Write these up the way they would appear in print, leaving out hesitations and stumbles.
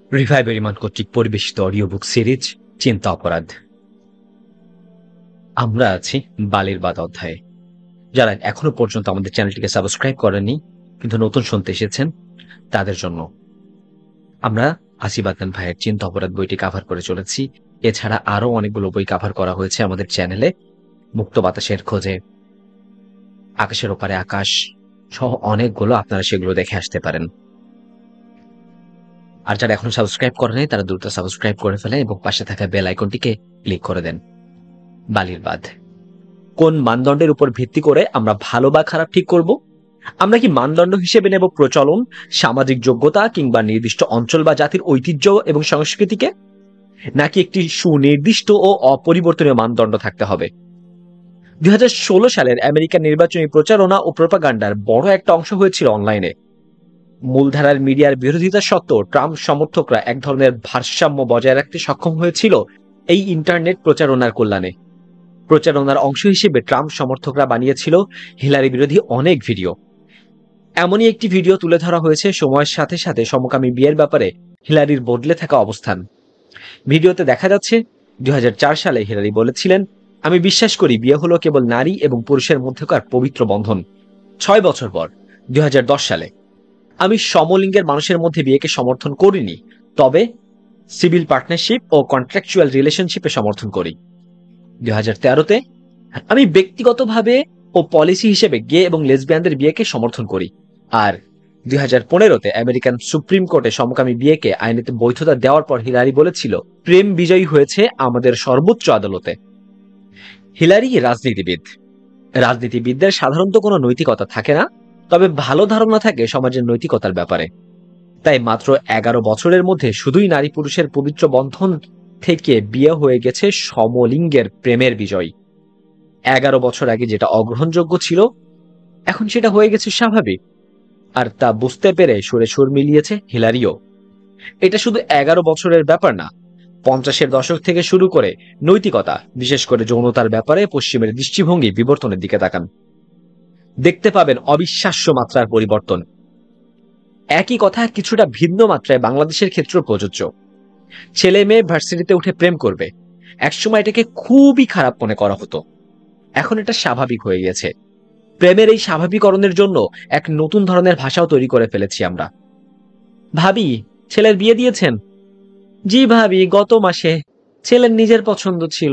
রিভাই বেরিমান কর্তৃক পরিবেশিত audio book series চিন্তা অপরাধ। আমরা আছি বালির বাদ অধ্যায়ে। যারা এখনো পর্যন্ত আমাদের চ্যানেলটিকে সাবস্ক্রাইব করেননি কিন্তু নতুন শুনতে এসেছেন তাদের জন্য আমরা আসিফ আদনান ভাইয়ের চিন্তা অপরাধ বইটি কাভার করে চলেছি। এছাড়া আরো অনেকগুলো বই কাভার করা হয়েছে আমাদের চ্যানেলে। মুক্ত বাতাসের খোঁজে, আকাশের ওপারে আকাশ সহ অনেকগুলো, আপনারা সেগুলো দেখে আসতে পারেন। আর যারা এখনো সাবস্ক্রাইব করেনি তারা দ্রুত সাবস্ক্রাইব করে ফেলেন এবং পাশে থাকা বেল আইকনটিকে ক্লিক করে দেন। বালির বাঁধ। কোন মানদণ্ডের উপর ভিত্তি করে আমরা ভালো বা খারাপ ঠিক করব? আমরা কি মানদণ্ড হিসেবে নেব প্রচলন, সামাজিক যোগ্যতা কিংবা নির্দিষ্ট অঞ্চল বা জাতির ঐতিহ্য এবং সংস্কৃতিকে, নাকি একটি সুনির্দিষ্ট ও অপরিবর্তনীয় মানদণ্ড থাকতে হবে? 2016 সালের আমেরিকান নির্বাচনী প্রচারণা ও প্রোপাগান্ডার বড় একটা অংশ হয়েছিল অনলাইনে। মূলধারার মিডিয়ার বিরোধিতা সত্ত্বেও ট্রাম্প সমর্থকরা এক ধরনের ভারসাম্য বজায় রাখতে সক্ষম হয়েছিল এই ইন্টারনেট প্রচারণার কল্যাণে। প্রচারণার অংশ হিসেবে ট্রাম্প সমর্থকরা বানিয়েছিল হিলারি বিরোধী অনেক ভিডিও। এমনই একটি ভিডিও তুলে ধরা হয়েছে সময়ের সাথে সাথে সমকামী বিয়ের ব্যাপারে হিলারির বদলে থাকা অবস্থান। ভিডিওতে দেখা যাচ্ছে 2004 সালে হিলারি বলেছিলেন, আমি বিশ্বাস করি বিয়ে হলো কেবল নারী এবং পুরুষের মধ্যকার পবিত্র বন্ধন। 6 বছর পর 2010 সালে, আমি সমলিঙ্গের মানুষের মধ্যে বিয়েকে সমর্থন করিনি, তবে সিভিল পার্টনারশিপ ও কন্ট্রাকচুয়াল রিলেশনশিপে সমর্থন করি। 2013-তে আমি ব্যক্তিগতভাবে ও পলিসি হিসেবে গে এবং লেসবিয়ানদের বিয়েকে সমর্থন করি। আর 2015-তে আমেরিকান সুপ্রিম কোর্টে সমকামী বিয়েকে আইনেতে বৈধতা দেওয়ার পর হিলারি বলেছিল, প্রেম বিজয়ী হয়েছে আমাদের সর্বোচ্চ আদালতে। হিলারি রাজনীতিবিদ। রাজনীতিবিদদের সাধারণত কোনো নৈতিকতা থাকে না, তবে ভালো ধারণা থাকে সমাজের নৈতিকতার ব্যাপারে। তাই মাত্র 11 বছরের মধ্যে শুধুই নারী পুরুষের পবিত্র বন্ধন থেকে বিয়ে হয়ে গেছে সমলিঙ্গের প্রেমের বিজয়। 11 বছর আগে যেটা অগ্রহণযোগ্য ছিল এখন সেটা হয়ে গেছে স্বাভাবিক। আর তা বুঝতে পেরে সুরে সুর মিলিয়েছে হিলারিও। এটা শুধু 11 বছরের ব্যাপার না, 50-এর দশক থেকে শুরু করে নৈতিকতা, বিশেষ করে যৌনতার ব্যাপারে পশ্চিমের দৃষ্টিভঙ্গি বিবর্তনের দিকে তাকান, দেখতে পাবেন অবিশ্বাস্য মাত্রার পরিবর্তন। একই কথা কিছুটা ভিন্ন মাত্রায় বাংলাদেশের ক্ষেত্রে প্রযোজ্য। ছেলে মেয়ে ভার্সিটিতে উঠে প্রেম করবে, একসময় এটাকে খুবই খারাপ মনে করা হতো, এখন এটা স্বাভাবিক হয়ে গেছে। প্রেমের এই স্বাভাবিকরণের জন্য এক নতুন ধরনের ভাষাও তৈরি করে ফেলেছি আমরা। ভাবি, ছেলের বিয়ে দিয়েছেন? জি ভাবি, গত মাসে। ছেলের নিজের পছন্দ ছিল।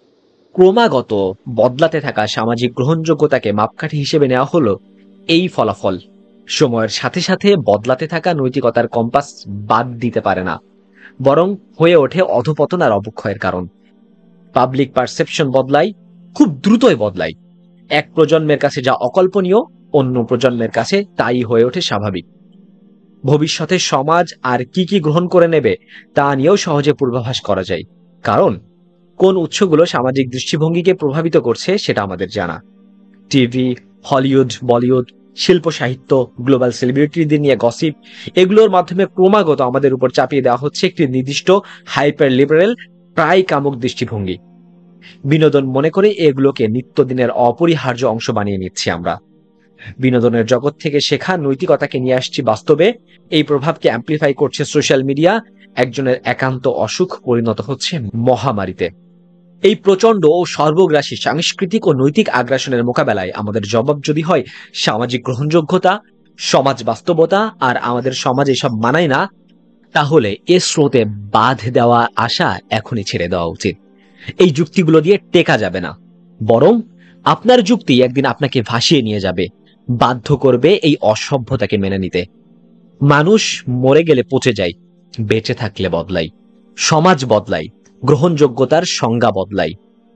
ক্রমাগত বদলাতে থাকা সামাজিক গ্রহণযোগ্যতাকে মাপকাঠি হিসেবে নেওয়া হলো এই ফলাফল। সময়ের সাথে সাথে বদলাতে থাকা নৈতিকতার কম্পাস বাদ দিতে পারে না, বরং হয়ে ওঠে অধপতন আর অবক্ষয়ের কারণ। পাবলিক পারসেপশন বদলায়, খুব দ্রুতই বদলায়। এক প্রজন্মের কাছে যা অকল্পনীয়, অন্য প্রজন্মের কাছে তাই হয়ে ওঠে স্বাভাবিক। ভবিষ্যতে সমাজ আর কি কি গ্রহণ করে নেবে তা নিয়েও সহজে পূর্বাভাস করা যায়, কারণ কোন উৎসগুলো সামাজিক দৃষ্টিভঙ্গিকে প্রভাবিত করছে সেটা আমাদের জানা। টিভি, হলিউড, বলিউড, শিল্প সাহিত্য, গ্লোবাল সেলিব্রিটিদের নিয়ে গসিপ, এগুলোর মাধ্যমে ক্রমাগত আমাদের উপর চাপিয়ে দেওয়া হচ্ছে একটি নির্দিষ্ট হাইপার লিবারেল, প্রায় কামুক দৃষ্টিভঙ্গি। বিনোদন মনে করে এগুলোকে নিত্যদিনের অপরিহার্য অংশ বানিয়ে নিচ্ছি আমরা। বিনোদনের জগৎ থেকে শেখা নৈতিকতাকে নিয়ে আসছি বাস্তবে। এই প্রভাবকে অ্যাম্প্লিফাই করছে সোশ্যাল মিডিয়া। একজনের একান্ত অসুখ পরিণত হচ্ছে মহামারীতে। এই প্রচন্ড ও সর্বগ্রাসী সাংস্কৃতিক ও নৈতিক আগ্রাসনের মোকাবেলায় আমাদের জবাব যদি হয় সামাজিক গ্রহণযোগ্যতা, সমাজ বাস্তবতা আর আমাদের সমাজ এসব মানায় না, তাহলে এ স্রোতে বাঁধ দেওয়া আশা এখনই ছেড়ে দেওয়া উচিত। এই যুক্তিগুলো দিয়ে টেকা যাবে না, বরং আপনার যুক্তি একদিন আপনাকে ভাসিয়ে নিয়ে যাবে, বাধ্য করবে এই অসভ্যতাকে মেনে নিতে। মানুষ মরে গেলে পচে যায়, বেঁচে থাকলে বদলাই। সমাজ বদলাই, গ্রহণযোগ্যতার সংজ্ঞা বদলাই,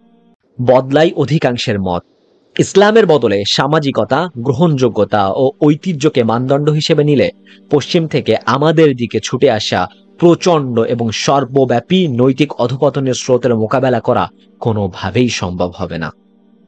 বদলাই অধিকাংশের মত। ইসলামের বদলে সামাজিকতা, গ্রহণযোগ্যতা ও ঐতিহ্যকে মানদণ্ড হিসেবে নিলে পশ্চিম থেকে আমাদের দিকে ছুটে আসা প্রচন্ড এবং সর্বব্যাপী নৈতিক অধপতনের স্রোতের মোকাবেলা করা কোনোভাবেই সম্ভব হবে না।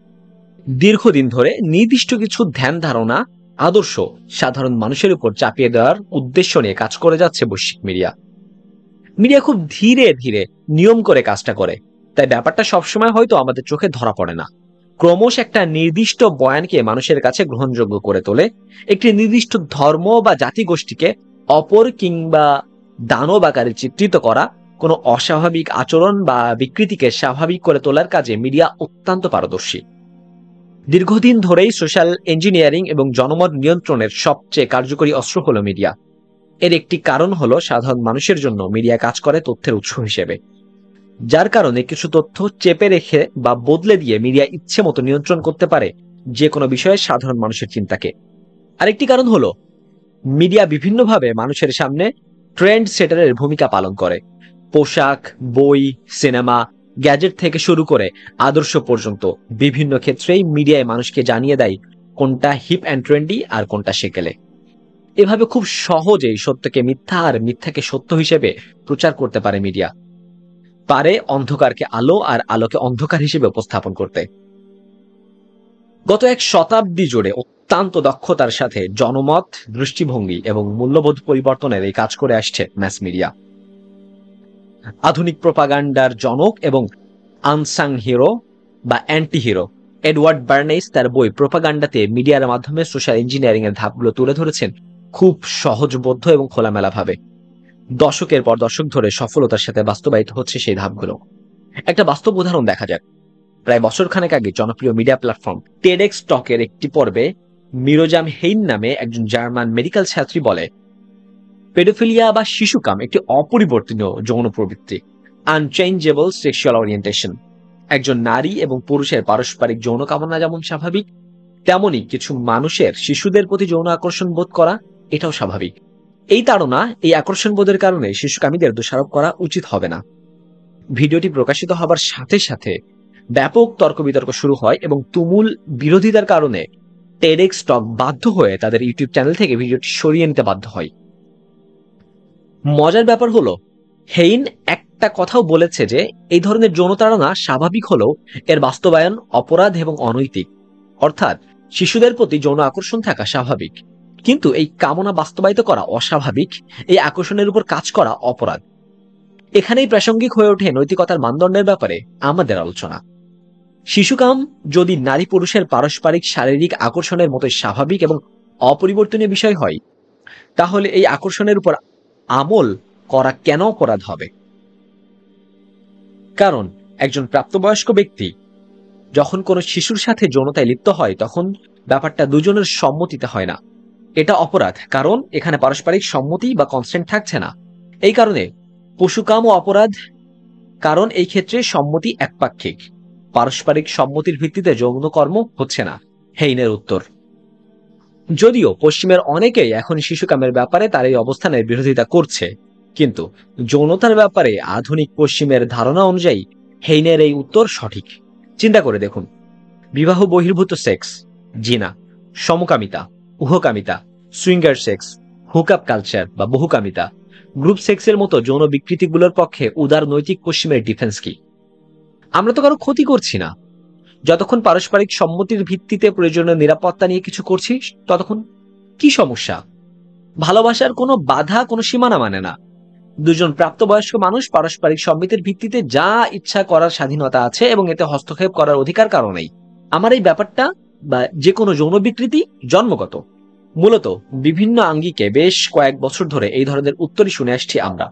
দীর্ঘদিন ধরে নির্দিষ্ট কিছু ধ্যান ধারণা, আদর্শ সাধারণ মানুষের উপর চাপিয়ে দেওয়ার উদ্দেশ্য নিয়ে কাজ করে যাচ্ছে বৈশ্বিক মিডিয়া। মিডিয়া খুব ধীরে ধীরে নিয়ম করে কাজটা করে, তাই ব্যাপারটা সবসময় হয়তো আমাদের চোখে ধরা পড়ে না। ক্রমশ একটা নির্দিষ্ট বয়ানকে মানুষের কাছে গ্রহণযোগ্য করে তোলে, একটি নির্দিষ্ট ধর্ম বা জাতিগোষ্ঠীকে অপর কিংবা দানব আকারে চিত্রিত করা কোনো অস্বাভাবিক আচরণ বা বিকৃতিকে স্বাভাবিক করে তোলার কাজে মিডিয়া অত্যন্ত পারদর্শী। দীর্ঘদিন ধরেই সোশ্যাল ইঞ্জিনিয়ারিং এবং জনমত নিয়ন্ত্রণের সবচেয়ে কার্যকরী অস্ত্র হলো মিডিয়া। এর একটি কারণ হলো সাধারণ মানুষের জন্য মিডিয়া কাজ করে তথ্যের উৎস হিসেবে, যার কারণে কিছু তথ্য চেপে রেখে বা বদলে দিয়ে মিডিয়া ইচ্ছে মতো নিয়ন্ত্রণ করতে পারে যে কোনো বিষয়ে সাধারণ মানুষের চিন্তাকে। আরেকটি কারণ হলো মিডিয়া বিভিন্নভাবে মানুষের সামনে ট্রেন্ড সেটারের ভূমিকা পালন করে। পোশাক, বই, সিনেমা, গ্যাজেট থেকে শুরু করে আদর্শ পর্যন্ত বিভিন্ন ক্ষেত্রেই মিডিয়ায় মানুষকে জানিয়ে দেয় কোনটা হিপ অ্যান্ড ট্রেন্ডি আর কোনটা সেকেলে। এভাবে খুব সহজেই সত্যকে মিথ্যা আর মিথ্যাকে সত্য হিসেবে প্রচার করতে পারে মিডিয়া, পারে অন্ধকারকে আলো আর আলোকে অন্ধকার হিসেবে উপস্থাপন করতে। গত এক শতাব্দী জুড়ে অত্যন্ত দক্ষতার সাথে জনমত, দৃষ্টিভঙ্গি এবং মূল্যবোধ পরিবর্তনের এই কাজ করে আসছে ম্যাস মিডিয়া। আধুনিক প্রোপাগান্ডার জনক এবং আনসাং হিরো বা অ্যান্টি হিরো এডওয়ার্ড বার্নেস তার বই প্রোপাগান্ডাতে মিডিয়ার মাধ্যমে সোশ্যাল ইঞ্জিনিয়ারিং এর ধাপগুলো তুলে ধরেছেন খুব সহজবোধ্য এবং খোলামেলা ভাবে। দশকের পর দশক ধরে সফলতার সাথে বাস্তবায়িত হচ্ছে সেই ধাপগুলো। একটা বাস্তব উদাহরণ দেখা যাক। প্রায় বছরখানেক আগে জনপ্রিয় মিডিয়া প্ল্যাটফর্ম টেডেক্স টকের একটি পর্বে মিরোজাম হেইন নামে একজন জার্মান মেডিকেল ছাত্রী বলে, পেডোফিলিয়া বা শিশুকাম একটি অপরিবর্তনীয় যৌন প্রবৃত্তি, আনচেঞ্জেবল সেক্সুয়াল ওরিয়েন্টেশন। একজন নারী এবং পুরুষের পারস্পরিক যৌন কামনা যেমন স্বাভাবিক, তেমনি কিছু মানুষের শিশুদের প্রতি যৌন আকর্ষণ বোধ করা এটাও স্বাভাবিক। এই তাড়না, এই আকর্ষণ বোধের কারণে শিশুকামীদের দোষারোপ করা উচিত হবে না। ভিডিওটি প্রকাশিত হবার সাথে সাথে ব্যাপক তর্ক বিতর্ক শুরু হয় এবং তুমুল বিরোধিতার কারণে টেডেক্স টক বাধ্য হয়ে তাদের ইউটিউব চ্যানেল থেকে ভিডিওটি সরিয়ে নিতে বাধ্য হয়। মজার ব্যাপার হলো, হেইন একটা কথাও বলেছে যে এই ধরনের যৌনতাড়না স্বাভাবিক হলেও এর বাস্তবায়ন অপরাধ এবং অনৈতিক। অর্থাৎ শিশুদের প্রতি যৌন আকর্ষণ থাকা স্বাভাবিক, কিন্তু এই কামনা বাস্তবায়িত করা অস্বাভাবিক, এই আকর্ষণের উপর কাজ করা অপরাধ। এখানেই প্রাসঙ্গিক হয়ে ওঠে নৈতিকতার মানদণ্ডের ব্যাপারে আমাদের আলোচনা। শিশুকাম যদি নারী পুরুষের পারস্পরিক শারীরিক আকর্ষণের মতো স্বাভাবিক এবং অপরিবর্তনীয় বিষয় হয়, তাহলে এই আকর্ষণের উপর আমল করা কেন অপরাধ হবে? কারণ একজন প্রাপ্তবয়স্ক ব্যক্তি যখন কোনো শিশুর সাথে যৌনতায় লিপ্ত হয়, তখন ব্যাপারটা দুজনের সম্মতিতে হয় না। এটা অপরাধ, কারণ এখানে পারস্পরিক সম্মতি বা কনসেন্ট থাকছে না। এই কারণে পশুকামও অপরাধ, কারণ এই ক্ষেত্রে সম্মতি একপাক্ষিক, পারস্পরিক সম্মতির ভিত্তিতে যৌন কর্ম হচ্ছে না। হেইনের উত্তর, যদিও পশ্চিমের অনেকেই এখন শিশুকামের ব্যাপারে তার এই অবস্থানের বিরোধিতা করছে, কিন্তু যৌনতার ব্যাপারে আধুনিক পশ্চিমের ধারণা অনুযায়ী হেইনের এই উত্তর সঠিক। চিন্তা করে দেখুন, বিবাহ বহির্ভূত সেক্স, জিনা, সমকামিতা, উহকামিতা, সুইঙ্গার সেক্স, হুকআপ কালচার বা বহুকামিতা, গ্রুপ সেক্সের মতো যৌন বিকৃতিগুলোর পক্ষে উদার নৈতিক পশ্চিমের ডিফেন্স কি? আমরা তো কারো ক্ষতি করছি না। যতক্ষণ পারস্পরিক সম্মতির ভিত্তিতে প্রয়োজনীয় নিরাপত্তা নিয়ে কিছু করছি, ততক্ষণ কি সমস্যা? ভালোবাসার কোনো বাধা, কোনো সীমানা মানে না। দুজন প্রাপ্তবয়স্ক মানুষ পারস্পরিক সম্মতির ভিত্তিতে যা ইচ্ছা করার স্বাধীনতা আছে এবং এতে হস্তক্ষেপ করার অধিকার কারো নেই। আমার এই ব্যাপারটা বা যে কোনো যৌন বিকৃতি জন্মগত। মূলত বিভিন্ন আঙ্গিকে বেশ কয়েক বছর ধরে এই ধরনের উত্তরই শুনে আসছি আমরা।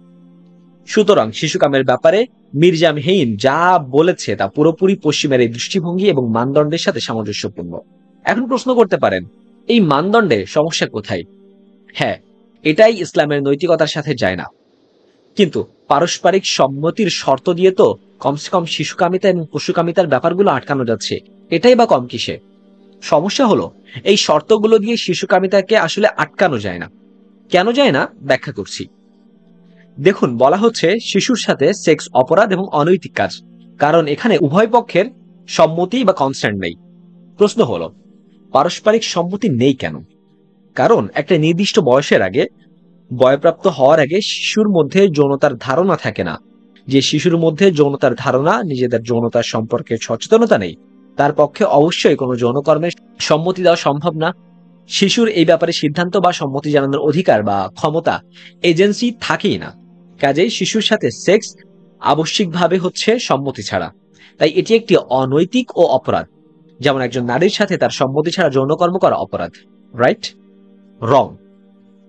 সুতরাং শিশুকামের ব্যাপারে মিরজাম হেইন যা বলেছে তা পুরোপুরি পশ্চিমের এই দৃষ্টিভঙ্গি এবং মানদণ্ডের সাথে সামঞ্জস্যপূর্ণ। এখন প্রশ্ন করতে পারেন, এই মানদণ্ডে সমস্যা কোথায়? হ্যাঁ, এটাই ইসলামের নৈতিকতার সাথে যায় না। কিন্তু পারস্পরিক সম্মতির শর্ত দিয়ে তো কমসে কম শিশুকামিতা এবং পশুকামিতার ব্যাপারগুলো আটকানো যাচ্ছে। এটাই বা কম কিসে? সমস্যা হলো এই শর্তগুলো দিয়ে শিশুকামিতাকে আসলে আটকানো যায় না। কেন যায় না ব্যাখ্যা করছি। দেখুন, বলা হচ্ছে শিশুর সাথে সেক্স অপরাধ এবং অনৈতিক কাজ, কারণ এখানে উভয় পক্ষের সম্মতি বা কনসেন্ট নেই। প্রশ্ন হলো, পারস্পরিক সম্মতি নেই কেন? কারণ একটা নির্দিষ্ট বয়সের আগে, বয়প্রাপ্ত হওয়ার আগে শিশুর মধ্যে যৌনতার ধারণা থাকে না। যে শিশুর মধ্যে যৌনতার ধারণা, নিজেদের যৌনতার সম্পর্কে সচেতনতা নেই, তার পক্ষে অবশ্যই কোনো যৌনকর্মের সম্মতি দেওয়া সম্ভব না। শিশুর এই ব্যাপারে সিদ্ধান্ত বা সম্মতি জানানোর অধিকার বা ক্ষমতা, এজেন্সি থাকেই না। কাজেই শিশুর সাথে সেক্স আবশ্যিকভাবে হচ্ছে সম্মতি ছাড়া। তাই এটি একটি অনৈতিক ও অপরাধ, যেমন একজন নারীর সাথে তার সম্মতি ছাড়া যৌনকর্ম করা অপরাধ। রাইট? রং।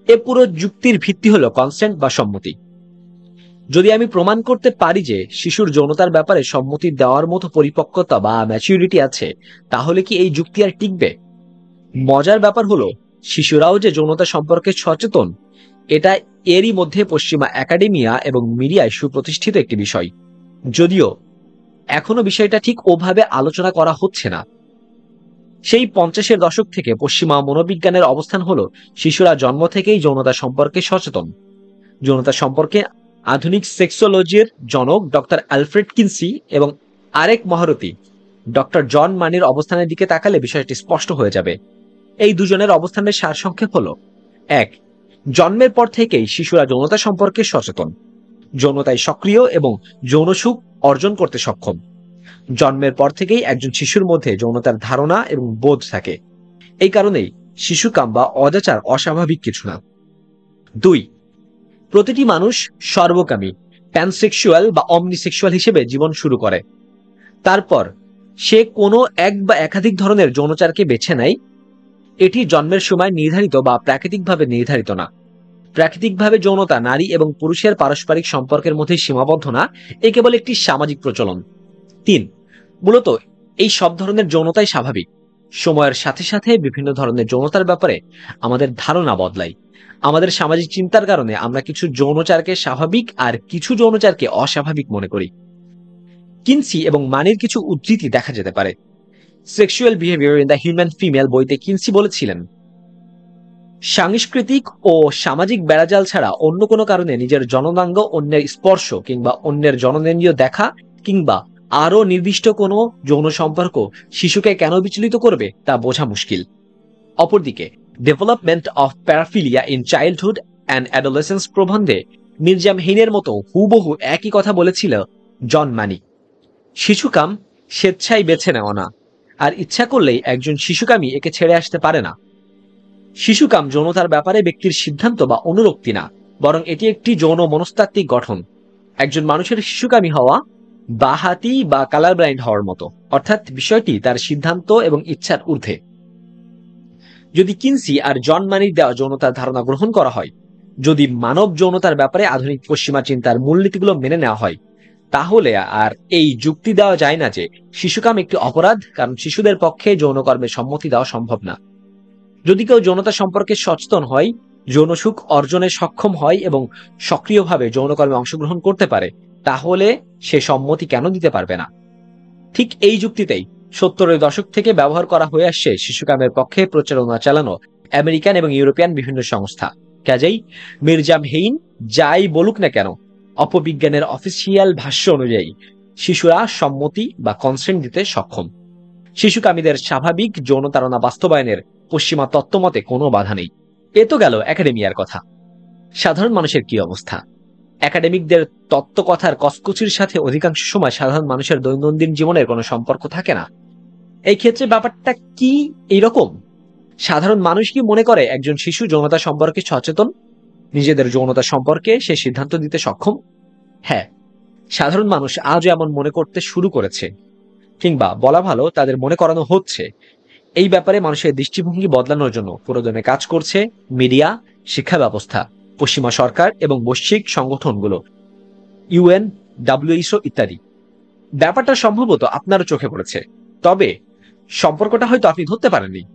এ পুরো যুক্তির ভিত্তি হলো কনসেন্ট বা সম্মতি। যদি আমি প্রমাণ করতে পারি যে শিশুর যৌনতার ব্যাপারে সম্মতি দেওয়ার মতো পরিপক্কতা বা ম্যাচুরিটি আছে, তাহলে কি এই যুক্তি আর টিকবে? মজার ব্যাপার হলো, শিশুরাও যে যৌনতা সম্পর্কে সচেতন, এটা এরই মধ্যে পশ্চিমা একাডেমিয়া এবং মিডিয়ায় সুপ্রতিষ্ঠিত একটি বিষয়, যদিও এখনো বিষয়টা ঠিক ওভাবে আলোচনা করা হচ্ছে না। সেই 50-এর দশক থেকে পশ্চিমা মনোবিজ্ঞানের অবস্থান হলো শিশুরা জন্ম থেকেই যৌনতা সম্পর্কে সচেতন। যৌনতা সম্পর্কে আধুনিক সেক্সোলজির জনক ডক্টর অ্যালফ্রেড কিনসি এবং আরেক মহারথী ডক্টর জন মানির অবস্থানের দিকে তাকালে বিষয়টি স্পষ্ট হয়ে যাবে। এই দুজনের অবস্থানের সারসংক্ষেপ হলো: 1. জন্মের পর থেকেই শিশুরা যৌনতা সম্পর্কে সচেতন, যৌনতায় সক্রিয় এবং যৌন সুখ অর্জন করতে সক্ষম। জন্মের পর থেকেই একজন শিশুর মধ্যে যৌনতার ধারণা এবং বোধ থাকে। এই কারণেই শিশুকাম বা অজাচার অস্বাভাবিক কিছু না। 2. প্রতিটি মানুষ সর্বকামী, প্যানসেক্সুয়াল বা অমনিসেক্সুয়াল হিসেবে জীবন শুরু করে। তারপর সে কোনো এক বা একাধিক ধরনের যৌনচারকে বেছে নেয়। এটি জন্মের সময় নির্ধারিত বা প্রাকৃতিকভাবে নির্ধারিত না। প্রাকৃতিকভাবে যৌনতা নারী এবং পুরুষের পারস্পরিক সম্পর্কের মধ্যে সীমাবদ্ধ না, এ কেবল একটি সামাজিক প্রচলন। 3. মূলত এই সব ধরনের যৌনতাই স্বাভাবিক। সময়ের সাথে সাথে বিভিন্ন ধরনের যৌনতার ব্যাপারে আমাদের ধারণা বদলায়। আমাদের সামাজিক চিন্তার কারণে আমরা কিছু যৌনচারকে স্বাভাবিক আর কিছু যৌনচারকে অস্বাভাবিক মনে করি। কিনসি এবং মানির কিছু উদ্ধৃতি দেখা যেতে পারে। Sexual behaviour in the human female বইতে কিনসি বলেছিলেন, সাংস্কৃতিক ও সামাজিক বেড়াজাল ছাড়া অন্য কোনো কারণে নিজের জননাঙ্গ অন্যের স্পর্শ কিংবা অন্যের জননেন্দ্রিয় দেখা কিংবা আরো নির্দিষ্ট কোনো যৌন সম্পর্ক শিশুকে কেন বিচলিত করবে তা বোঝা মুশকিল। অপরদিকে development of paraphilia in childhood and adolescence প্রবন্ধে মির্জাম হেইনের মতো হুবহু একই কথা বলেছিল জন মানি। শিশুকাম স্বেচ্ছায় বেছে নেওয়া না, আর ইচ্ছা করলেই একজন শিশুকামী একে ছেড়ে আসতে পারে না। শিশুকাম যৌনতার ব্যাপারে ব্যক্তির সিদ্ধান্ত বা অনুরক্তি না, বরং এটি একটি যৌন মনস্তাত্ত্বিক গঠন। একজন মানুষের শিশুকামী হওয়া বাহাতি বা কালার ব্লাইন্ড হওয়ার মতো, অর্থাৎ বিষয়টি তার সিদ্ধান্ত এবং ইচ্ছার ঊর্ধ্বে। যদি কিনসি আর জন মানির দেওয়া যৌনতার ধারণা গ্রহণ করা হয়, যদি মানব যৌনতার ব্যাপারে আধুনিক পশ্চিমা চিন্তার মূলনীতিগুলো মেনে নেওয়া হয়, তাহলে আর এই যুক্তি দেওয়া যায় না যে শিশুকাম একটি অপরাধ, কারণ শিশুদের পক্ষে যৌনকর্মে সম্মতি দেওয়া সম্ভব না। যদি কেউ যৌনতা সম্পর্কে সচেতন হয়, যৌন সুখ অর্জনে সক্ষম হয় এবং সক্রিয়ভাবে যৌনকর্মে অংশগ্রহণ করতে পারে, তাহলে সে সম্মতি কেন দিতে পারবে না? ঠিক এই যুক্তিতেই 70-এর দশক থেকে ব্যবহার করা হয়ে আসছে শিশুকামের পক্ষে প্রচারণা চালানো আমেরিকান এবং ইউরোপিয়ান বিভিন্ন সংস্থা। কাজেই মির্জাম হেইন যাই বলুক না কেন, অপবিজ্ঞানের অফিসিয়াল ভাষ্য অনুযায়ী শিশুরা সম্মতি বা কনসেন্ট দিতে সক্ষম। শিশুকামীদের স্বাভাবিক যৌনতারণা বাস্তবায়নের পশ্চিমা তত্ত্বমতে কোনো বাধা নেই। এ তো গেল একাডেমিয়ার কথা। সাধারণ মানুষের কি অবস্থা? একাডেমিকদের তত্ত্বকথার কসকুচির সাথে অধিকাংশ সময় সাধারণ মানুষের দৈনন্দিন জীবনের কোনো সম্পর্ক থাকে না। এই ক্ষেত্রে ব্যাপারটা কি এইরকম? সাধারণ মানুষ কি মনে করে একজন শিশু যৌনতা সম্পর্কে সচেতন, নিজেদের যৌনতা সম্পর্কে সে সিদ্ধান্ত দিতে সক্ষম? হ্যাঁ, সাধারণ মানুষ আজও এমন মনে করতে শুরু করেছে, কিংবা বলা ভালো তাদের মনে করানো হচ্ছে। এই ব্যাপারে মানুষের দৃষ্টিভঙ্গি বদলানোর জন্য পুরোদমে কাজ করছে মিডিয়া, শিক্ষা ব্যবস্থা, পশ্চিমা সরকার এবং বৈশ্বিক সংগঠনগুলো, ইউএন, ডাব্লিউএইচও ইত্যাদি। ব্যাপারটা সম্ভবত আপনারও চোখে পড়েছে, তবে সম্পর্কটা হয়তো আপনি ধরতে পারেননি।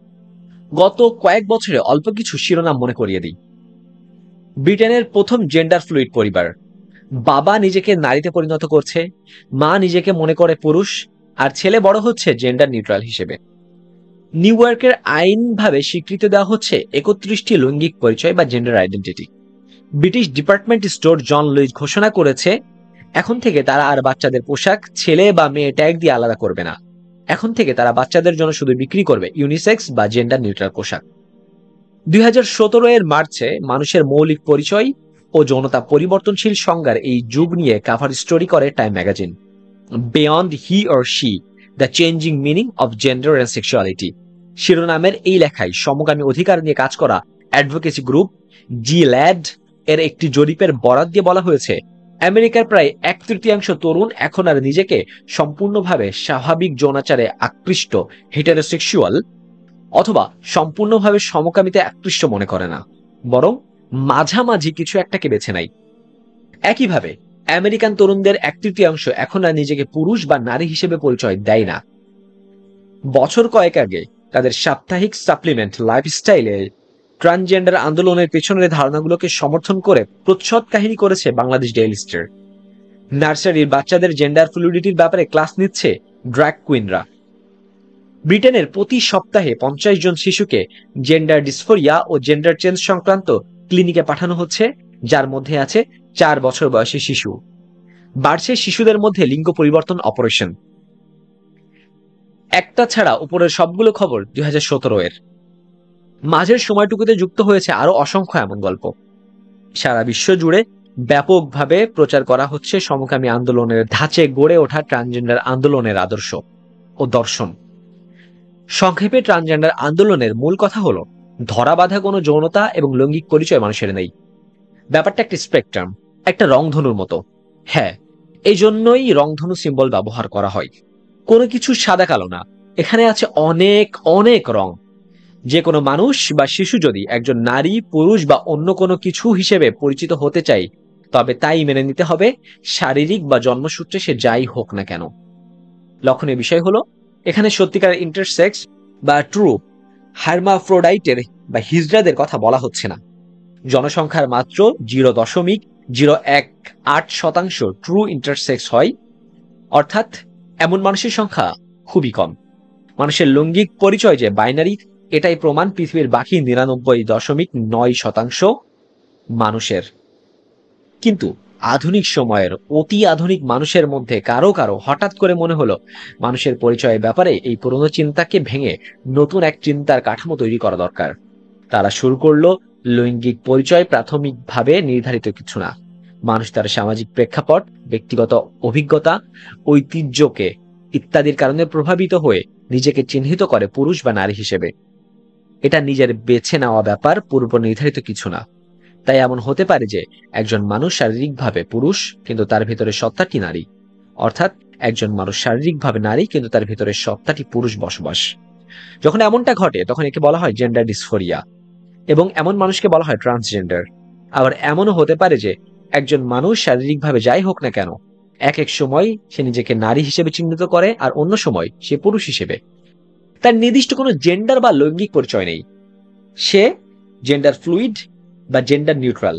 গত কয়েক বছরে অল্প কিছু শিরোনাম মনে করিয়ে দিই। ব্রিটেনের প্রথম জেন্ডার ফ্লুইড পরিবার, বাবা নিজেকে নারীতে পরিণত করছে, মা নিজেকে মনে করে পুরুষ, আর ছেলে বড় হচ্ছে জেন্ডার নিউট্রাল হিসেবে। নিউ ইয়র্কের আইনভাবে স্বীকৃতি দেওয়া হচ্ছে 31টি লৈঙ্গিক পরিচয় বা gender identity. British department store John Lewis ঘোষণা করেছে এখন থেকে তারা আর বাচ্চাদের পোশাক ছেলে বা মেয়ে ট্যাগ দিয়ে আলাদা করবে না। এখন থেকে তারা বাচ্চাদের জন্য শুধু বিক্রি করবে ইউনিসেক্স বা জেন্ডার নিউট্রাল পোশাক। 2017 মার্চে মানুষের মৌলিক পরিচয় ও যৌনতা পরিবর্তনশীল সংজ্ঞার এই যুগ নিয়ে কাভার স্টোরি করে Time magazine. Beyond he or she, the changing meaning of gender and sexuality শিরোনামের এই লেখায় সমকামী অধিকার নিয়ে কাজ করা অ্যাডভোকেসি গ্রুপ জি ল্যাড এর একটি জরিপের বরাত দিয়ে বলা হয়েছে, আমেরিকার প্রায় 1/3 তরুণ এখন আর নিজেকে সম্পূর্ণভাবে স্বাভাবিক যৌনাচারে আকৃষ্ট হেটারোসেক্সুয়াল অথবা সম্পূর্ণভাবে সমকামীতে আকৃষ্ট মনে করে না। বরং মাঝামাঝি কিছু একটাকে বেছে নেয়। একইভাবে আমেরিকান তরুণদের 1/3 এখন আর নিজেকে পুরুষ বা নারী হিসেবে পরিচয় দেয় না। বছর কয়েক আগে তাদের সাপ্তাহিক সাপ্লিমেন্ট লাইফস্টাইলে ট্রান্সজেন্ডার আন্দোলনের পেছনের ধারণাগুলোকে সমর্থন করে প্রচ্ছদ কাহিনী করেছে বাংলাদেশ ডেইলি স্টার। নার্সারির বাচ্চাদের জেন্ডার ফ্লুইডিটির ব্যাপারে ক্লাস নিচ্ছে ড্র্যাগ কুইনরা। ব্রিটেনের প্রতি সপ্তাহে 50 জন শিশুকে জেন্ডার ডিসফোরিয়া ও জেন্ডার চেঞ্জ সংক্রান্ত ক্লিনিকে পাঠানো হচ্ছে, যার মধ্যে আছে 4 বছর বয়সী শিশু। বাড়ছে শিশুদের মধ্যে লিঙ্গ পরিবর্তন অপারেশন। একটা ছাড়া উপরের সবগুলো খবর 2017 এর। মাঝের সময়টুকুতে যুক্ত হয়েছে আরো অসংখ্য এমন গল্প। সারা বিশ্ব জুড়ে ব্যাপকভাবে প্রচার করা হচ্ছে সমকামী আন্দোলনের ধাঁচে গড়ে ওঠা ট্রান্সজেন্ডার আন্দোলনের আদর্শ ও দর্শন। সংক্ষেপে ট্রান্সজেন্ডার আন্দোলনের মূল কথা হলো ধরা বাঁধা কোনো যৌনতা এবং লৈঙ্গিক পরিচয় মানুষের নেই। ব্যাপারটা একটা স্পেকট্রাম, একটা রংধনুর মতো। হ্যাঁ, এই জন্যই রংধনু সিম্বল ব্যবহার করা হয়। কোনো কিছু সাদা কালো না, এখানে আছে অনেক অনেক রং। যে কোনো মানুষ বা শিশু যদি একজন নারী, পুরুষ বা অন্য কোনো কিছু হিসেবে পরিচিত হতে চায়, তবে তাই মেনে নিতে হবে, শারীরিক বা জন্মসূত্রে সে যাই হোক না কেন। লক্ষণীয় বিষয় হলো এখানে সত্যিকার ইন্টারসেক্স বা ট্রু হার্মাফ্রোডাইটের বা হিজড়াদের কথা বলা হচ্ছে না। জনসংখ্যার মাত্র 0.018% ট্রু ইন্টারসেক্স হয়, অর্থাৎ এমন মানুষের সংখ্যা খুবই কম। মানুষের লৈঙ্গিক পরিচয় যে বাইনারি, এটাই প্রমাণ পৃথিবীর বাকি 99.9% মানুষের। কিন্তু আধুনিক সময়ের অতি আধুনিক মানুষের মধ্যে কারো কারো হঠাৎ করে মনে হলো মানুষের পরিচয়ের ব্যাপারে এই পুরনো চিন্তাকে ভেঙে নতুন এক চিন্তার কাঠামো তৈরি করা দরকার। তারা শুরু করলো লৈঙ্গিক পরিচয় প্রাথমিকভাবে নির্ধারিত কিছু না। মানুষ তার সামাজিক প্রেক্ষাপট, ব্যক্তিগত অভিজ্ঞতা, ঐতিহ্যকে ইত্যাদির কারণে প্রভাবিত হয়ে নিজেকে চিহ্নিত করে পুরুষ বা নারী হিসেবে। এটা নিজের বেছে নেওয়া ব্যাপার, পূর্ব নির্ধারিত কিছু না। তাই এমন হতে পারে যে একজন মানুষ শারীরিকভাবে পুরুষ কিন্তু তার ভিতরে সত্তাটি নারী, অর্থাৎ একজন মানুষ শারীরিকভাবে নারী কিন্তু তার ভিতরে সত্তাটি পুরুষ বসবাস। যখন এমনটা ঘটে তখন একে বলা হয় জেন্ডার ডিসফোরিয়া, এবং এমন মানুষকে বলা হয় ট্রান্সজেন্ডার। আবার এমনও হতে পারে যে একজন মানুষ শারীরিকভাবে যাই হোক না কেন, এক এক সময় সে নিজেকে নারী হিসেবে চিহ্নিত করে আর অন্য সময় সে পুরুষ হিসেবে। তার নির্দিষ্ট কোনো জেন্ডার বা লৈঙ্গিক পরিচয় নেই, সে জেন্ডার ফ্লুইড বা জেন্ডার নিউট্রাল।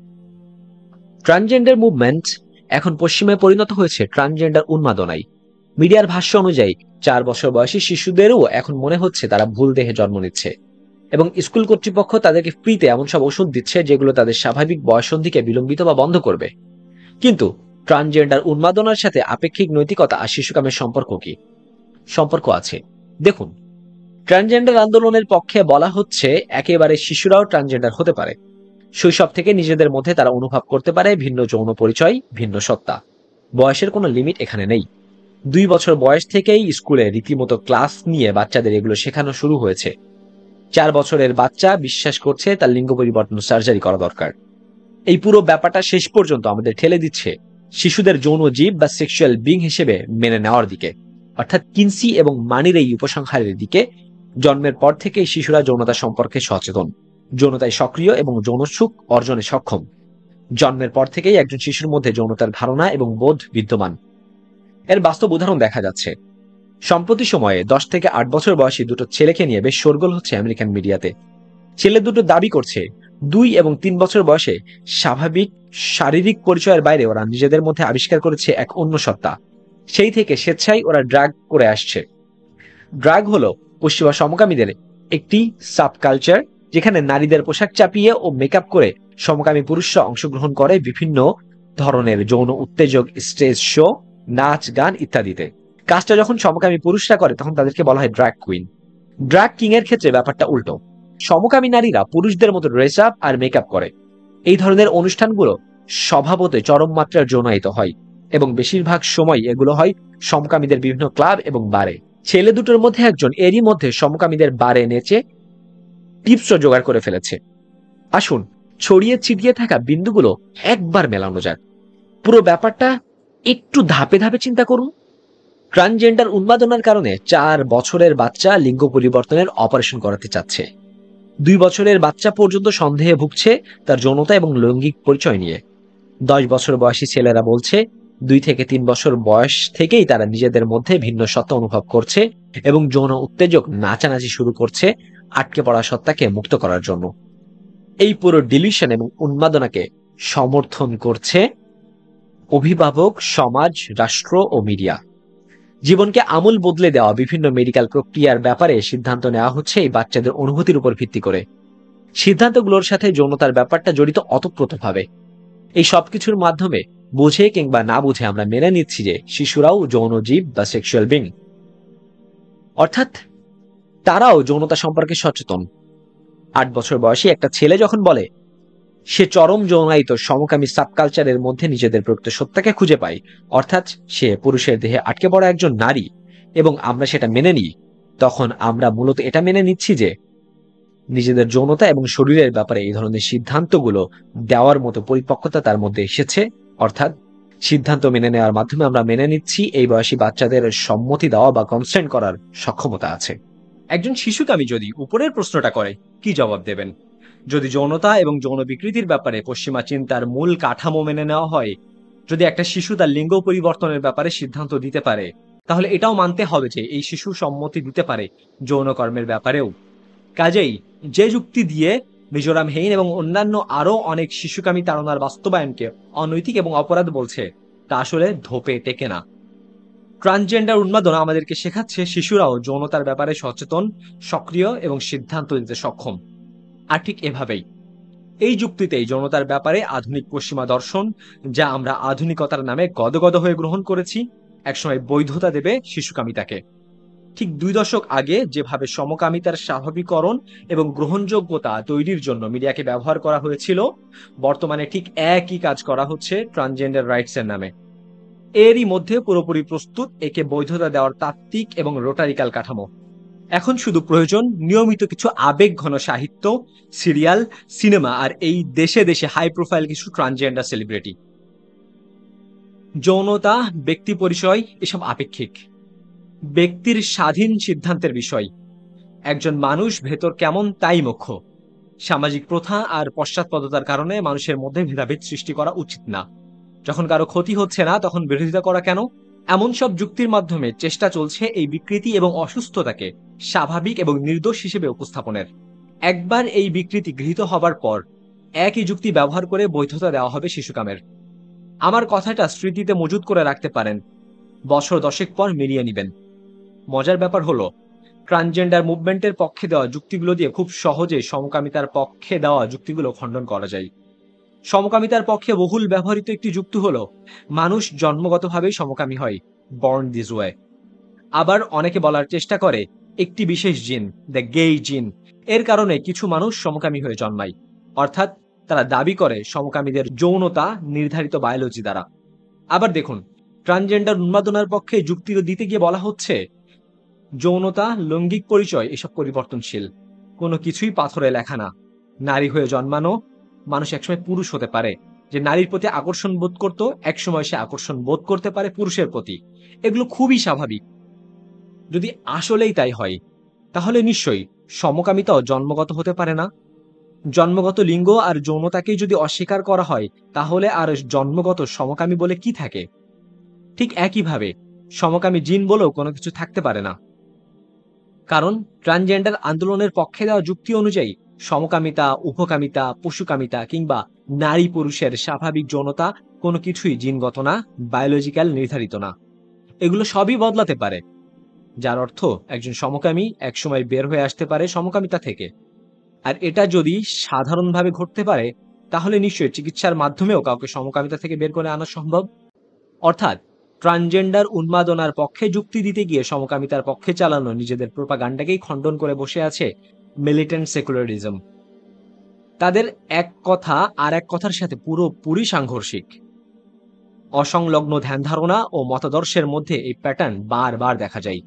ট্রান্সজেন্ডার মুভমেন্ট এখন পশ্চিমে পরিণত হয়েছে ট্রান্সজেন্ডার উন্মাদনায়। মিডিয়ার ভাষ্য অনুযায়ী 4 বছর বয়সী শিশুদেরও এখন মনে হচ্ছে তারা ভুল দেহে জন্ম নিচ্ছে, এবং স্কুল কর্তৃপক্ষ তাদেরকে ফ্রিতে এমন সব ওষুধ দিচ্ছে যেগুলো তাদের স্বাভাবিক বয়সন্ধিকে বিলম্বিত বা বন্ধ করবে। কিন্তু ট্রান্সজেন্ডার উন্মাদনার সাথে আপেক্ষিক নৈতিকতা আর শিশুকামের সম্পর্ক কি? সম্পর্ক আছে। দেখুন, ট্রান্সজেন্ডার আন্দোলনের পক্ষে বলা হচ্ছে একেবারে শিশুরাও ট্রান্সজেন্ডার হতে পারে। শৈশব থেকে নিজেদের মধ্যে তারা অনুভব করতে পারে ভিন্ন যৌন পরিচয়, ভিন্ন সত্তা। বয়সের কোনো লিমিট এখানে নেই। 2 বছর বয়স থেকেই স্কুলে রীতিমতো ক্লাস নিয়ে বাচ্চাদের এগুলো শেখানো শুরু হয়েছে। 4 বছরের বাচ্চা বিশ্বাস করছে তার লিঙ্গ পরিবর্তন সার্জারি করা দরকার। এই পুরো ব্যাপারটা শেষ পর্যন্ত আমাদের ঠেলে দিচ্ছে শিশুদের যৌন জীব বা সেক্সুয়াল বিং হিসেবে মেনে নেওয়ার দিকে, অর্থাৎ কিনসি এবং মানির এই উপসংহারের দিকে। জন্মের পর থেকেই শিশুরা যৌনতা সম্পর্কে সচেতন, যৌনতায় সক্রিয় এবং যৌন সুখ অর্জনে সক্ষম। জন্মের পর থেকেই একজন শিশুর মধ্যে যৌনতার ধারণা এবং বোধ বিদ্যমান। এর বাস্তব উদাহরণ দেখা যাচ্ছে। সম্প্রতি সময়ে 10 থেকে 8 বছর বয়সী দুটো ছেলেকে নিয়ে বেশ শোরগোল হচ্ছে আমেরিকান মিডিয়াতে। ছেলে দুটো দাবি করছে 2 এবং 3 বছর বয়সে স্বাভাবিক শারীরিক পরিচয়ের বাইরে ওরা নিজেদের মধ্যে আবিষ্কার করেছে এক অন্য সত্তা। সেই থেকে স্বেচ্ছায় ওরা ড্রাগ করে আসছে। ড্রাগ হলো পশ্চিমা সমকামীদের একটি সাবকালচার, যেখানে নারীদের পোশাক চাপিয়ে ও মেকআপ করে সমকামী পুরুষরা অংশগ্রহণ করে বিভিন্ন ধরনের যৌন উত্তেজক স্টেজ শো, নাচ, গান ইত্যাদিতে। কাজটা যখন সমকামী পুরুষরা করে তখন তাদেরকে বলা হয় ড্রাগ কুইন। ড্রাগ কিং এর ক্ষেত্রে ব্যাপারটা উল্টো। সমকামী নারীরা পুরুষদের মতো ড্রেস আপ আর মেকআপ করে। এই ধরনের অনুষ্ঠানগুলো স্বভাবতই চরম মাত্রার যৌনায়িত হয়, এবং বেশিরভাগ সময় এগুলো হয় সমকামীদের বিভিন্ন ক্লাব এবং বারে। ছেলে দুটোর মধ্যে একজন এরই মধ্যে সমকামীদের বারে নেচে টিপসও জোগাড় করে ফেলেছে। আসুন ছড়িয়ে ছিটিয়ে থাকা বিন্দুগুলো একবার মেলানো যাক। পুরো ব্যাপারটা একটু ধাপে ধাপে চিন্তা করুন। ট্রান্সজেন্ডার উন্মাদনার কারণে 4 বছরের বাচ্চা লিঙ্গ পরিবর্তনের অপারেশন করাতে চাচ্ছে। 2 বছরের বাচ্চা পর্যন্ত সন্দেহে ভুগছে তার যৌনতা এবং লৈঙ্গিক পরিচয় নিয়ে। 10 বছর বয়সী ছেলেরা বলছে 2 থেকে 3 বছর বয়স থেকেই তারা নিজেদের মধ্যে ভিন্ন সত্তা অনুভব করছে এবং যৌন উত্তেজক নাচানাচি শুরু করছে আটকে পড়া সত্তাকে মুক্ত করার জন্য। এই পুরো ডিলিউশন এবং উন্মাদনাকে সমর্থন করছে অভিভাবক, সমাজ, রাষ্ট্র ও মিডিয়া। জীবনকে আমূল বদলে দেওয়া বিভিন্ন মেডিকেল প্রক্রিয়ার ব্যাপারে সিদ্ধান্ত নেওয়া হচ্ছে এই বাচ্চাদের অনুভূতির উপর ভিত্তি করে। সিদ্ধান্তগুলোর সাথে যৌনতার ব্যাপারটা জড়িত ওতপ্রোতভাবে। এই সবকিছুর মাধ্যমে বুঝে কিংবা না বুঝে আমরা মেনে নিচ্ছি যে শিশুরাও যৌন জীব বা সেক্সুয়াল বিং, অর্থাৎ তারাও যৌনতা সম্পর্কে সচেতন। 8 বছর বয়সী একটা ছেলে যখন বলে সে চরম যৌনায়িত সমকামী সাবকালচারের মধ্যে নিজেদের প্রকৃত সত্তাকে খুঁজে পায়, অর্থাৎ সে পুরুষের দেহে আটকে পড়া একজন নারী, এবং আমরা সেটা মেনে নিই, তখন আমরা মূলত এটা মেনে নিচ্ছি যে নিজেদের যৌনতা এবং শরীরের ব্যাপারে এই ধরনের সিদ্ধান্তগুলো দেওয়ার মতো পরিপক্কতা তার মধ্যে এসেছে। অর্থাৎ সিদ্ধান্ত মেনে নেওয়ার মাধ্যমে আমরা মেনে নিচ্ছি এই বয়সী বাচ্চাদের সম্মতি দেওয়া বা কনসেন্ট করার সক্ষমতা আছে। একজন শিশুকামী যদি উপরের প্রশ্নটা করে, কি জবাব দেবেন? যদি যৌনতা এবং যৌন বিকৃতির ব্যাপারে পশ্চিমা চিন্তার মূল কাঠামো মেনে নেওয়া হয়, যদি একটা শিশু তার লিঙ্গ পরিবর্তনের ব্যাপারে সিদ্ধান্ত দিতে পারে, তাহলে এটাও মানতে হবে যে এই শিশু সম্মতি দিতে পারে যৌনকর্মের ব্যাপারেও। কাজেই যে যুক্তি দিয়ে মিজোরাম হেইন এবং অন্যান্য আরো অনেক শিশুকামী তাড়নার বাস্তবায়নকে অনৈতিক এবং অপরাধ বলছে, তা আসলে ধোপে টেকে না। ট্রান্সজেন্ডার উন্মাদনা আমাদেরকে শেখাচ্ছে শিশুরাও যৌনতার ব্যাপারে সচেতন, সক্রিয় এবং সিদ্ধান্ত নিতে সক্ষম। আর ঠিক এভাবেই এই যুক্তিতেই যৌনতার ব্যাপারে আধুনিক পশ্চিমা দর্শন, যা আমরা আধুনিকতার নামে গদগদ হয়ে গ্রহণ করেছি, একসময় বৈধতা দেবে শিশুকামিতাকে। ঠিক 2 দশক আগে যেভাবে সমকামিতার স্বাভাবিকরণ এবং গ্রহণযোগ্যতা তৈরির জন্য মিডিয়াকে ব্যবহার করা হয়েছিল, বর্তমানে ঠিক একই কাজ করা হচ্ছে ট্রান্সজেন্ডার রাইটসের নামে। এরই মধ্যে পুরোপুরি প্রস্তুত একে বৈধতা দেওয়ার তাত্ত্বিক এবং রোটারিক্যাল কাঠামো। এখন শুধু প্রয়োজন নিয়মিত কিছু আবেগ ঘন সাহিত্য, সিরিয়াল, সিনেমা আর এই দেশে দেশে হাই প্রোফাইল কিছু ট্রান্সজেন্ডার সেলিব্রিটি। যৌনতা, ব্যক্তি পরিচয় এসব আপেক্ষিক, ব্যক্তির স্বাধীন সিদ্ধান্তের বিষয়। একজন মানুষ ভেতর কেমন তাই মুখ্য। সামাজিক প্রথা আর পশ্চাৎপদতার কারণে মানুষের মধ্যে ভেদাভেদ সৃষ্টি করা উচিত না। যখন কারো ক্ষতি হচ্ছে না তখন বিরোধিতা করা কেন? এমন সব যুক্তির মাধ্যমে চেষ্টা চলছে এই বিকৃতি এবং অসুস্থতাকে স্বাভাবিক এবং নির্দোষ হিসেবে উপস্থাপনের। একবার এই বিকৃতি গৃহীত হবার পর একই যুক্তি ব্যবহার করে বৈধতা দেওয়া হবে শিশুকামের। আমার কথাটা স্মৃতিতে মজুত করে রাখতে পারেন, বছর 10 পর মিলিয়ে নেবেন। মজার ব্যাপার হলো ট্রান্সজেন্ডার মুভমেন্টের পক্ষে দেওয়া যুক্তিগুলো দিয়ে খুব সহজে সমকামিতার পক্ষে দেওয়া যুক্তিগুলো খণ্ডন করা যায়। সমকামিতার পক্ষে বহুল ব্যবহৃত একটি যুক্তি হলো মানুষ জন্মগতভাবেই সমকামী হয়, বর্ন দিস ওয়ে। আবার অনেকে বলার চেষ্টা করে একটি বিশেষ জিন, দ্য গেই জিন, এর কারণে কিছু মানুষ সমকামী হয়ে জন্মায়। অর্থাৎ তারা দাবি করে সমকামীদের যৌনতা নির্ধারিত বায়োলজি দ্বারা। আবার দেখুন, ট্রান্সজেন্ডার উন্মাদনার পক্ষে যুক্তি দিতে গিয়ে বলা হচ্ছে যৌনতা, লৈঙ্গিক পরিচয় এসব পরিবর্তনশীল, কোনো কিছুই পাথরে লেখা না। নারী হয়ে জন্মানো মানুষ একসময় পুরুষ হতে পারে, যে নারীর প্রতি আকর্ষণ বোধ করত একসময় সে আকর্ষণ বোধ করতে পারে পুরুষের প্রতি। এগুলো খুবই স্বাভাবিক। যদি আসলেই তাই হয়, তাহলে নিশ্চয়ই সমকামিতাও জন্মগত হতে পারে না। জন্মগত লিঙ্গ আর যৌনতাকেই যদি অস্বীকার করা হয়, তাহলে আর জন্মগত সমকামী বলে কি থাকে? ঠিক একইভাবে সমকামী জিন বলেও কোনো কিছু থাকতে পারে না। কারণ ট্রান্সজেন্ডার আন্দোলনের পক্ষে দেওয়া যুক্তি অনুযায়ী সমকামিতা, উপকামিতা, পশুকামিতা কিংবা নারী পুরুষের স্বাভাবিক যৌনতা কোনো কিছুই জিনগত না, বায়োলজিক্যাল নির্ধারিত না। এগুলো সবই বদলাতে পারে, যার অর্থ একজন সমকামী একসময় বের হয়ে আসতে পারে সমকামিতা থেকে। আর এটা যদি সাধারণভাবে ঘটতে পারে, তাহলে নিশ্চয়ই চিকিৎসার মাধ্যমেও কাউকে সমকামিতা থেকে বের করে আনা সম্ভব। অর্থাৎ ট্রান্সজেন্ডার উন্মাদনার পক্ষে যুক্তি দিতে গিয়ে সমকামিতার পক্ষে চালানো নিজেদের প্রোপাগান্ডাকেই খণ্ডন করে বসে আছে মিলিটেন্ট সেকুলারিজম। তাদের এক কথা আর এক কথার সাথে পুরোপুরি সাংঘর্ষিক। অসংলগ্ন ধ্যান ধারণা ও মতাদর্শের মধ্যে এই প্যাটার্ন বারবার দেখা যায়।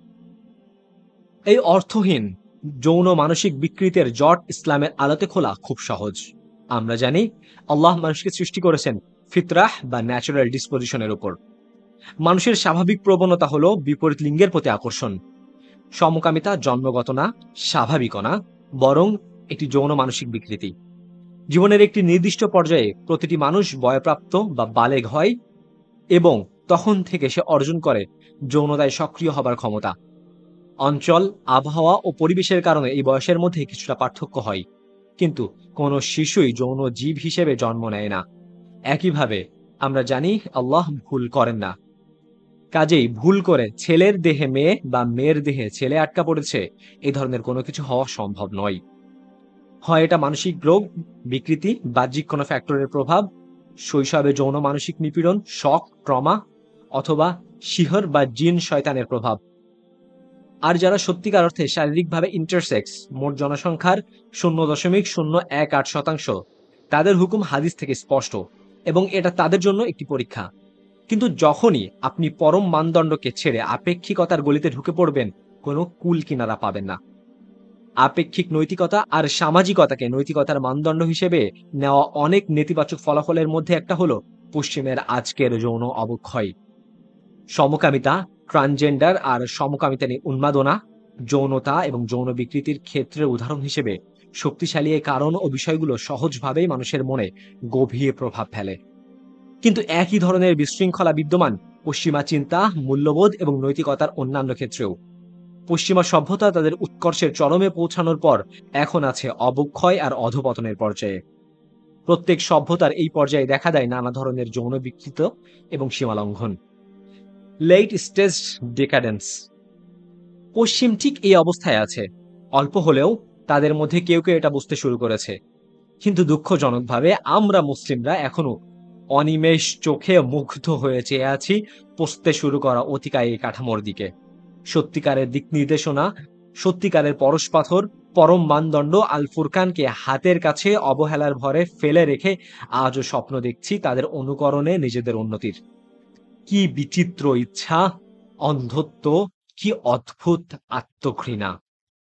এই অর্থহীন যৌন মানসিক বিকৃতির জট ইসলামের আলোতে খোলা খুব সহজ। আমরা জানি আল্লাহ মানুষকে সৃষ্টি করেছেন ফিতরাহ বা ন্যাচারাল ডিসপোজিশনের উপর। মানুষের স্বাভাবিক প্রবণতা হলো বিপরীত লিঙ্গের প্রতি আকর্ষণ। সমকামিতা জন্মগত না, স্বাভাবিকও না, বরং একটি যৌন মানসিক বিকৃতি। জীবনের একটি নির্দিষ্ট পর্যায়ে প্রতিটি মানুষ বয়প্রাপ্ত বা বালেগ হয় এবং তখন থেকে সে অর্জন করে যৌনতায় সক্রিয় হবার ক্ষমতা। অঞ্চল, আবহাওয়া ও পরিবেশের কারণে এই বয়সের মধ্যে কিছুটা পার্থক্য হয়, কিন্তু কোনো শিশুই যৌন জীব হিসেবে জন্ম নেয় না। একইভাবে আমরা জানি আল্লাহ ভুল করেন না। কাজেই ভুল করে ছেলের দেহে মেয়ে বা মেয়ের দেহে ছেলে আটকা পড়েছে, এই ধরনের কোনো কিছু হওয়া সম্ভব নয়। হয় এটা মানসিক রোগ, বিকৃতি, বাহ্যিক কোনো ফ্যাক্টরের প্রভাব, শৈশবে যৌন মানসিক নিপীড়ন, শক, ট্রমা, অথবা শিহর বা জিন শয়তানের প্রভাব। আর যারা সত্যিকার অর্থে শারীরিকভাবে ইন্টারসেক্স, মোট জনসংখ্যার 0.018%, তাদের হুকুম হাদিস থেকে স্পষ্ট এবং এটা তাদের জন্য একটি পরীক্ষা। কিন্তু যখনই আপনি পরম মানদণ্ডকে ছেড়ে আপেক্ষিকতার গলিতে ঢুকে পড়বেন, কোনো কুল কিনারা পাবেন না। আপেক্ষিক নৈতিকতা আর সামাজিকতাকে নৈতিকতার মানদণ্ড হিসেবে নেওয়া অনেক নেতিবাচক ফলাফলের মধ্যে একটা হলো পশ্চিমের আজকের যৌন অবক্ষয়। সমকামিতা, ট্রান্সজেন্ডার আর সমকামিতা নিয়ে উন্মাদনা, যৌনতা এবং যৌন বিকৃতির ক্ষেত্রের উদাহরণ হিসেবে শক্তিশালী এই কারণ ও বিষয়গুলো সহজভাবেই মানুষের মনে গভীর প্রভাব ফেলে। কিন্তু একই ধরনের বিশৃঙ্খলা বিদ্যমান পশ্চিমা চিন্তা, মূল্যবোধ এবং নৈতিকতার অন্যান্য ক্ষেত্রেও। পশ্চিমা সভ্যতা তাদের উৎকর্ষের চরমে পৌঁছানোর পর এখন আছে অবক্ষয় আর অধপতনের পর্যায়ে। প্রত্যেক সভ্যতার এই পর্যায়ে দেখা দেয় নানা ধরনের যৌন বিকৃত এবং সীমালঙ্ঘন, লেট স্টেজ ডিক্যাডেন্স। পশ্চিম ঠিক এই অবস্থায় আছে। অল্প হলেও তাদের মধ্যে কেউ কেউ এটা বুঝতে শুরু করেছে, কিন্তু দুঃখজনকভাবে আমরা মুসলিমরা এখনো অনিমেষ চোখে মুগ্ধ হয়ে চেয়ে আছি পচতে শুরু করা অতিকায়ী কাঠামোর দিকে। সত্যিকারের দিক নির্দেশনা, সত্যিকারের পরশ পাথর, পরম মানদণ্ড আল ফুরকানকে হাতের কাছে অবহেলার ভরে ফেলে রেখে আজও স্বপ্ন দেখছি তাদের অনুকরণে নিজেদের উন্নতির। কি বিচিত্র ইচ্ছা, অন্ধত্ব, কি অদ্ভুত আত্মঘৃণা!